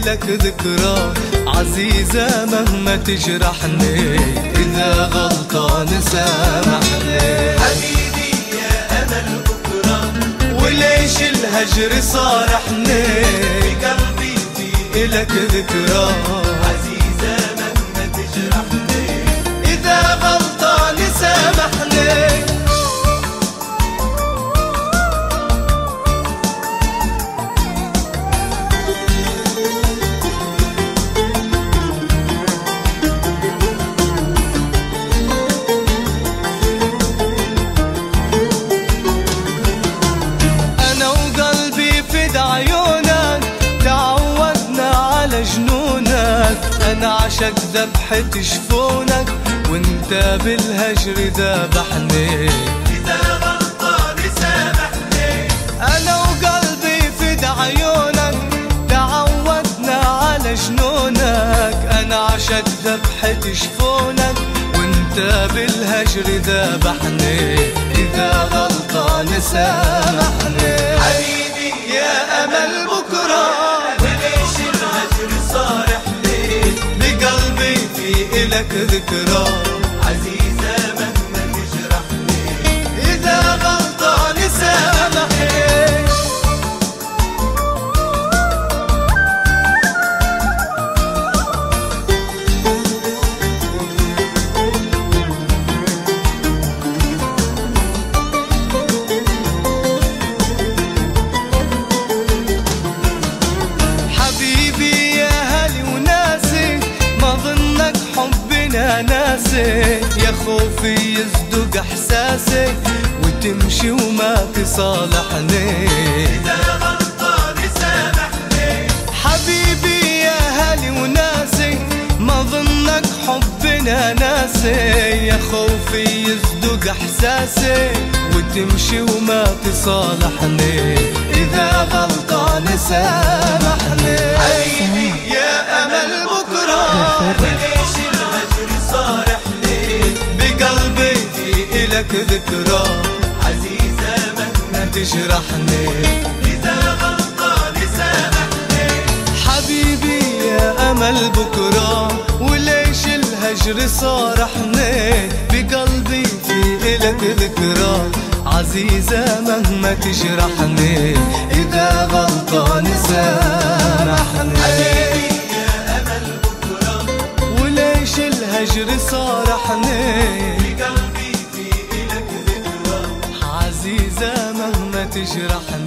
إلك ذكرى عزيزة مهما تجرحني، إذا غلطان سامحني. حبيبي يا أمل بكرة، وليش الهجر صارحني؟ بقلبي في إلك ذكرى عزيزة مهما تجرحني، إذا غلطان سامحني. أنا عشق ذبحة جفونك وانت بالهجر ذبحني، إذا غلطان سامحني. أنا وقلبي فد عيونك تعودنا على جنونك. أنا عشق ذبحة جفونك وانت بالهجر ذبحني، إذا غلطان سامحني. حبيبي يا أمل بكرة، وليش الهجر صارحني؟ بقلبي في إلك ذكرى عزيزة مهما تجرحني، إذا غلطان سامحني. حبيبي يا هلي وناسي، ما ظنك حبنا ناسي. يا خوفي يصدق احساسي وتمشي وما تصالحني، إذا غلطان سامحني. حبيبي يا هلي وناسي، ما ظنك حبنا ناسي. يا خوفي يصدق احساسي وتمشي وما تصالحني، إذا غلطان سامحني. حبيبي يا أمل بكرة، وليش الهجر صارحني؟ بقلبي في إلك ذكرى عزيزة مهما تجرحني، إذا غلطان سامحني. حبيبي يا أمل بكرة، وليش الهجر صارحني؟ بقلبي في إلك ذكرى عزيزة مهما تجرحني، إذا غلطان سامحني. حبيبي يا أمل بكرة، وليش الهجر صارحني؟ بقلبي في إلك ذكرى عزيزة مهما تجرحني.